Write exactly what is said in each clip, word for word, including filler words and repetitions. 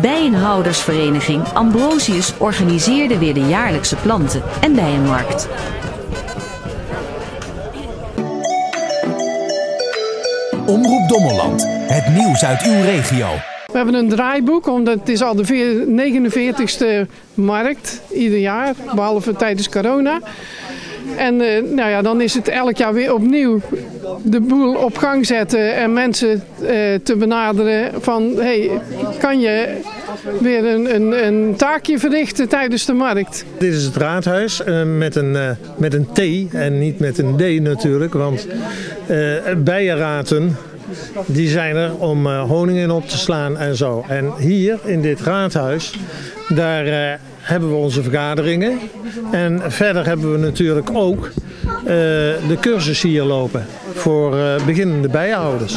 Bijenhoudersvereniging Ambrosius organiseerde weer de jaarlijkse planten- en bijenmarkt. Omroep Dommeland, het nieuws uit uw regio. We hebben een draaiboek, omdat het is al de negenenveertigste markt ieder jaar, behalve tijdens corona. En uh, nou ja, dan is het elk jaar weer opnieuw de boel op gang zetten en mensen uh, te benaderen van, hey, kan je weer een, een, een taakje verrichten tijdens de markt? Dit is het raadhuis uh, met, een, uh, met een T en niet met een D natuurlijk, want uh, bijenraten die zijn er om uh, honing in op te slaan en zo. En hier in dit raadhuis, daar uh, hebben we onze vergaderingen. En verder hebben we natuurlijk ook uh, de cursus hier lopen voor uh, beginnende bijenhouders.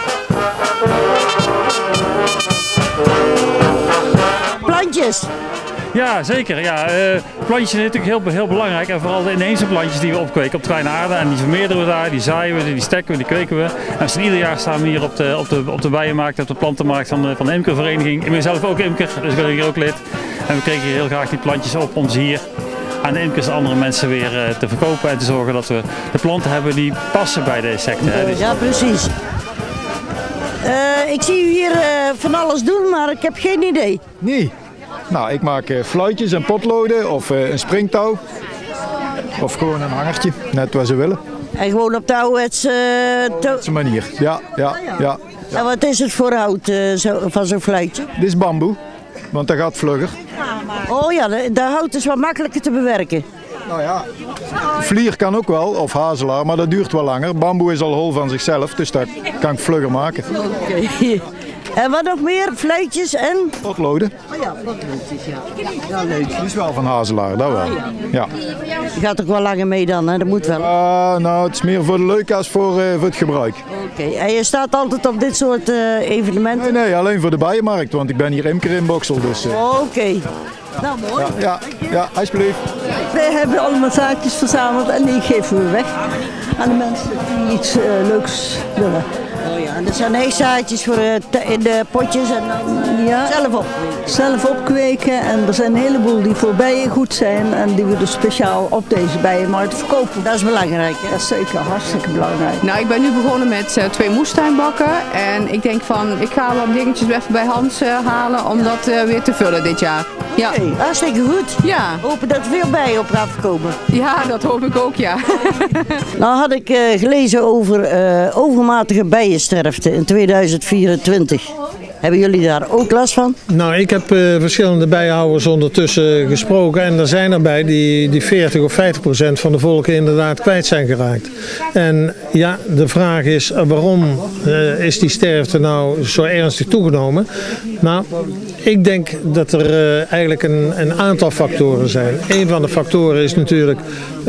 Plantjes. Ja, zeker. Ja, uh, plantjes zijn natuurlijk heel, heel belangrijk. En vooral de inheemse plantjes die we opkweken op kleine aarde. En die vermeerderen we daar, die zaaien we, die stekken we, die kweken we. En dus ieder jaar staan we hier op de, op de, op de bijenmarkt, op de plantenmarkt van de, van de imkervereniging. Ik ben zelf ook imker, dus ik ben hier ook lid. En we kregen hier heel graag die plantjes op om ze hier aan de imkers en andere mensen weer uh, te verkopen. En te zorgen dat we de planten hebben die passen bij de insecten. Hè. Dus... Ja, precies. Uh, ik zie u hier uh, van alles doen, maar ik heb geen idee. Nee. Nou, ik maak uh, fluitjes en potloden of uh, een springtouw. Of gewoon een hangertje, net wat ze willen. En gewoon op de ouderwetse uh, to- to- manier, ja, ja, ah, ja. ja, ja. En wat is het voor hout uh, zo, van zo'n fluitje? Dit is bamboe, want dat gaat vlugger. Oh ja, de, de hout is wat makkelijker te bewerken. Nou ja, vlier kan ook wel, of hazelaar, maar dat duurt wel langer. Bamboe is al hol van zichzelf, dus dat kan ik vlugger maken. Oké. Okay. En wat nog meer? Fluitjes en? Potloden. Oh ja, potloodjes, ja. Ja, leuk. Die is wel van hazelaar, dat wel. Ja. Je gaat ook wel langer mee dan, hè? Dat moet wel. Uh, nou, het is meer voor de leuk als voor, uh, voor het gebruik. Oké, okay. En je staat altijd op dit soort uh, evenementen? Nee, nee, alleen voor de bijenmarkt, want ik ben hier imker in Boksel. Dus, uh... Oké. Okay. Nou, mooi. Ja, ja, ja, alsjeblieft. Wij hebben allemaal zaadjes verzameld en die geven we weg aan de mensen die iets uh, leuks willen. Oh ja, en dat zijn heezaadjes voor uh, in de potjes en dan uh, ja. zelf opkweken. Zelf opkweken en er zijn een heleboel die voor bijen goed zijn en die we dus speciaal op deze bijenmarkt verkopen. Dat is belangrijk, hè? Dat is zeker hartstikke belangrijk. Nou, ik ben nu begonnen met uh, twee moestuinbakken en ik denk van, ik ga wat dingetjes even bij Hans uh, halen om dat uh, weer te vullen dit jaar. Ja. Hey, hartstikke goed. Ja. Hopen dat er veel bijen op gaat komen. Ja, dat hoop ik ook, ja. Nou had ik uh, gelezen over uh, overmatige bijensterfte in tweeduizend vierentwintig. Hebben jullie daar ook last van? Nou, ik heb uh, verschillende bijenhouders ondertussen gesproken en er zijn erbij die, die veertig of vijftig procent van de volken inderdaad kwijt zijn geraakt. En ja, de vraag is uh, waarom uh, is die sterfte nou zo ernstig toegenomen? Nou, ik denk dat er uh, eigenlijk een, een aantal factoren zijn. Een van de factoren is natuurlijk uh,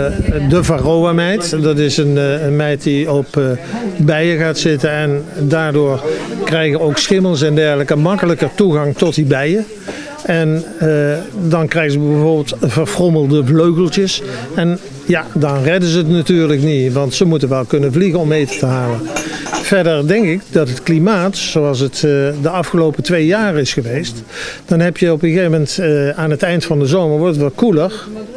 de varroa-mijt. Dat is een, uh, een mijt die op uh, bijen gaat zitten en daardoor krijgen ook schimmels en dergelijke makkelijker toegang tot die bijen. En uh, dan krijgen ze bijvoorbeeld verfrommelde vleugeltjes. En ja, dan redden ze het natuurlijk niet, want ze moeten wel kunnen vliegen om eten te halen. Verder denk ik dat het klimaat, zoals het uh, de afgelopen twee jaar is geweest, dan heb je op een gegeven moment uh, aan het eind van de zomer wordt het wat koeler.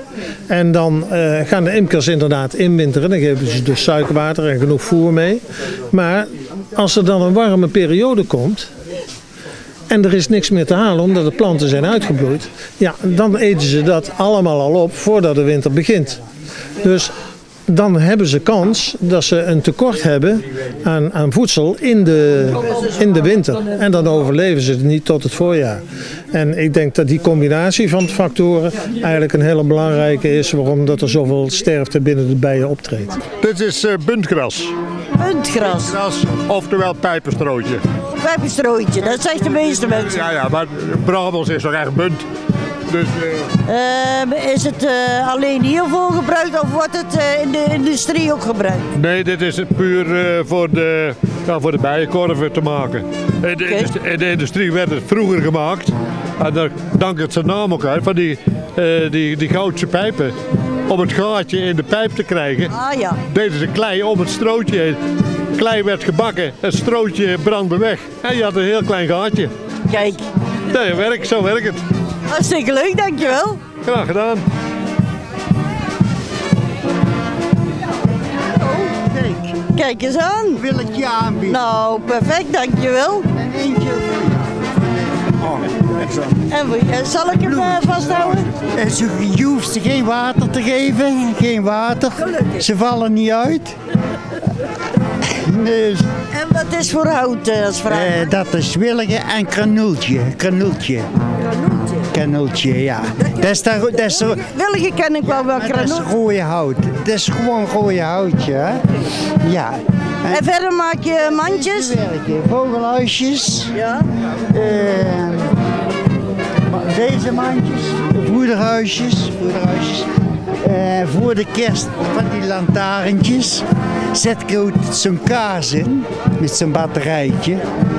En dan uh, gaan de imkers inderdaad inwinteren. Dan geven ze dus suikerwater en genoeg voer mee. Maar als er dan een warme periode komt en er is niks meer te halen omdat de planten zijn uitgebloeid, ja, dan eten ze dat allemaal al op voordat de winter begint. Dus dan hebben ze kans dat ze een tekort hebben aan, aan voedsel in de, in de winter. En dan overleven ze het niet tot het voorjaar. En ik denk dat die combinatie van factoren eigenlijk een hele belangrijke is waarom dat er zoveel sterfte binnen de bijen optreedt. Dit is uh, buntgras. Buntgras? Buntgras, oftewel pijpenstrootje. Pijpenstrootje, dat zegt de meeste mensen. Ja, ja, maar Brabants is toch echt bunt. Dus, uh... uh, is het uh, alleen hiervoor gebruikt of wordt het uh, in de industrie ook gebruikt? Nee, dit is het puur uh, voor, de, ja, voor de bijenkorven te maken. In de, okay. industrie, in de industrie werd het vroeger gemaakt. En daar dankt het zijn naam ook uit, van die, uh, die, die goudse pijpen. Om het gaatje in de pijp te krijgen, ah, ja. deden ze klei om het strootje heen. Klei werd gebakken, het strootje brandde weg en je had een heel klein gaatje. Kijk, Nee, werk, zo werkt het. Hartstikke leuk, dankjewel. Graag gedaan. Oh, kijk. Kijk eens aan. Wil ik je aanbieden? Nou, perfect, dankjewel. En eentje voor jou. Oh, en voor je, zal ik hem uh, vasthouden? Je hoeft ze geen water te geven, geen water. Gelukkig. Ze vallen niet uit. Dus, en wat is voor hout uh, als vraag? Uh, dat is willige en kranultje. Kranultje. Kranultje? Kranultje, ja. Dat is daar, dat is er, willige ken ik wel wel kranultje. Dat is rode hout. Dat is gewoon rode houtje, hè. Ja. En, en verder maak je mandjes? Vogelhuisjes. Ja. Uh, deze mandjes. Voederhuisjes. Voederhuisjes. Uh, voor de kerst van die lantaarntjes zet ik ook zo'n kaas in met zo'n batterijtje.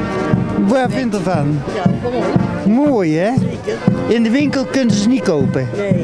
Waar vind je ervan? Ja, mooi. Mooi, hè? Zeker. In de winkel kunnen ze niet kopen. Nee.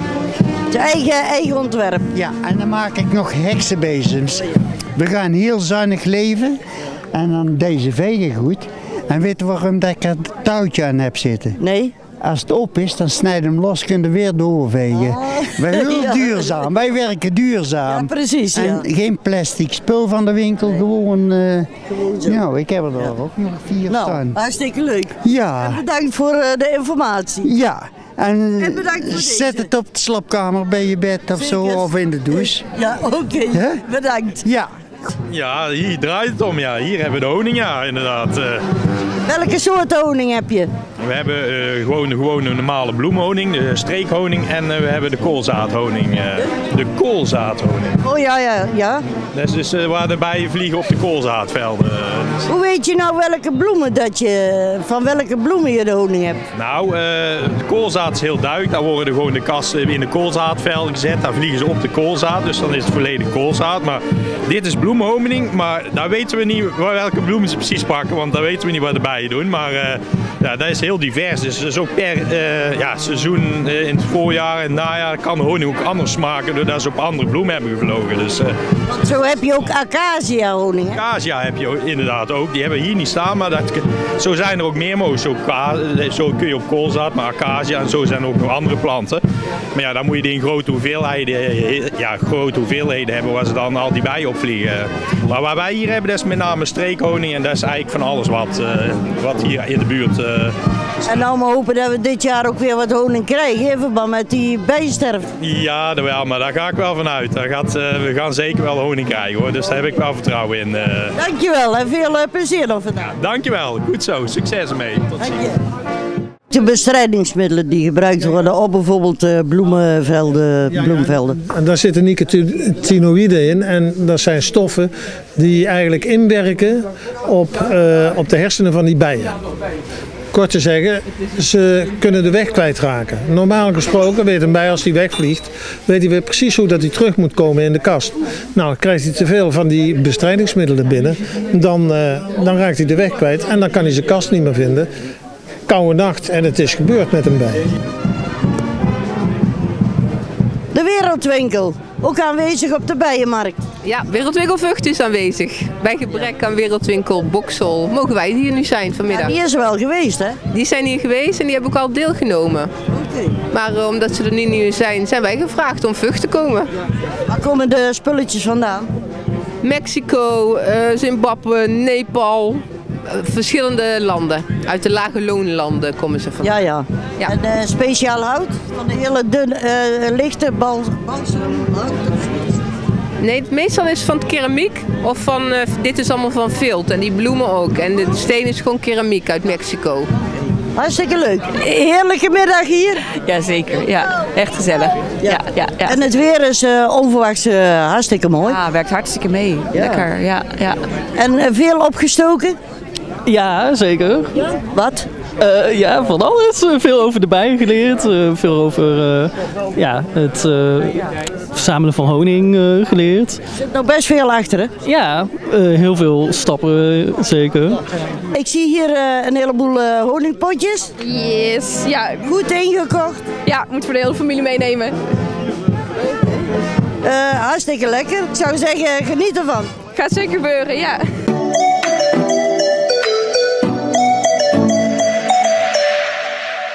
Het is eigen, eigen ontwerp. Ja, en dan maak ik nog heksenbezems. We gaan heel zuinig leven en dan deze vegen goed. En weet je waarom dat ik er een touwtje aan heb zitten? Nee. Als het op is, dan snijden we hem los, kunnen we weer doorvegen. Oh. Wij heel ja. duurzaam, wij werken duurzaam. Ja, precies. Ja. En geen plastic spul van de winkel, nee. gewoon... Uh, gewoon zo. Nou, ik heb er ja. ook nog vier nou, staan. Hartstikke leuk. Ja. En bedankt voor uh, de informatie. Ja. En, en bedankt voor zet deze. het op de slaapkamer bij je bed of Zeker. zo, of in de douche. Ja, oké. Okay. Huh? Bedankt. Ja. Ja, hier draait het om. Ja. Hier hebben we de honing, ja, inderdaad. Uh, Welke soort honing heb je? We hebben uh, gewoon, gewoon een normale bloemhoning, de streekhoning, en uh, we hebben de koolzaadhoning. Uh, de koolzaadhoning. Oh ja, ja, ja. Dat is dus uh, waar de bijen vliegen op de koolzaadvelden. Uh, Hoe weet je nou welke bloemen dat je, van welke bloemen je de honing hebt? Nou, uh, de koolzaad is heel duidelijk. Daar worden gewoon de kasten in de koolzaadvelden gezet. Daar vliegen ze op de koolzaad, dus dan is het volledig koolzaad. Maar dit is bloemhoning, maar daar weten we niet welke bloemen ze precies pakken, want daar weten we niet wat de bijen doen. Maar uh, ja, dat is heel divers. Dus dat is ook per uh, ja, seizoen uh, in het voorjaar en najaar kan de honing ook anders smaken doordat ze op andere bloemen hebben gevlogen. Dus, uh, want zo heb je ook acacia honing, hè? Acacia heb je inderdaad ook. Die hebben we hier niet staan, maar dat, zo zijn er ook meer mogelijk. Zo, zo kun je op koolzaad, maar acacia en zo zijn er ook nog andere planten. Maar ja, dan moet je die in grote hoeveelheden, ja, grote hoeveelheden hebben waar ze dan al die bijen opvliegen. Maar wat wij hier hebben, dat is met name streekhoning en dat is eigenlijk van alles wat, uh, wat hier in de buurt... Uh, en nou maar hopen dat we dit jaar ook weer wat honing krijgen in verband met die bijensterfte. Ja, dat wel, maar daar ga ik wel vanuit. Daar gaat, uh, we gaan zeker wel honing krijgen hoor, dus daar heb ik wel vertrouwen in. Uh. Dankjewel en veel uh, plezier nog vandaag. Ja, dankjewel, goed zo, succes ermee. Tot ziens. De bestrijdingsmiddelen die gebruikt worden op bijvoorbeeld uh, bloemenvelden, ja, bloemvelden. Ja, en daar zitten nicotinoïden in en dat zijn stoffen die eigenlijk inwerken op, uh, op de hersenen van die bijen. Kort te zeggen, ze kunnen de weg kwijtraken. Normaal gesproken weet een bij als hij wegvliegt, weet hij weer precies hoe dat hij terug moet komen in de kast. Nou, krijgt hij te veel van die bestrijdingsmiddelen binnen, dan, uh, dan raakt hij de weg kwijt en dan kan hij zijn kast niet meer vinden. Koude nacht en het is gebeurd met een bij. De Wereldwinkel, ook aanwezig op de bijenmarkt. Ja, Wereldwinkel Vught is aanwezig. Bij gebrek aan Wereldwinkel Boksel mogen wij hier nu zijn vanmiddag. Ja, die is wel geweest, hè? Die zijn hier geweest en die hebben ook al deelgenomen. Okay. Maar uh, omdat ze er niet nu zijn, zijn wij gevraagd om Vught te komen. Waar komen de spulletjes vandaan? Mexico, uh, Zimbabwe, Nepal. Verschillende landen. Uit de lage loonlanden komen ze vandaan. Ja, ja. ja. En uh, speciaal hout? Van de hele dunne, uh, lichte bal balsemhout? Nee, het meestal is van keramiek. Of van, uh, dit is allemaal van vilt. En die bloemen ook. En de steen is gewoon keramiek uit Mexico. Hartstikke leuk. Heerlijke middag hier. Jazeker, ja. Echt gezellig. Ja. Ja, ja, ja. En het weer is uh, onverwachts uh, hartstikke mooi. Ja, werkt hartstikke mee. Ja. Lekker, ja. ja. En uh, veel opgestoken? Ja, zeker. Ja? Wat? Uh, ja, van alles. Uh, veel over de bijen geleerd. Uh, veel over uh, ja, het uh, verzamelen van honing uh, geleerd. Er zit nog best veel achter, hè? Ja, uh, heel veel stappen, zeker. Ik zie hier uh, een heleboel uh, honingpotjes. Yes, ja. Goed ingekocht. Ja, moet voor de hele familie meenemen. Uh, hartstikke lekker. Ik zou zeggen, geniet ervan. Gaat zeker gebeuren, ja.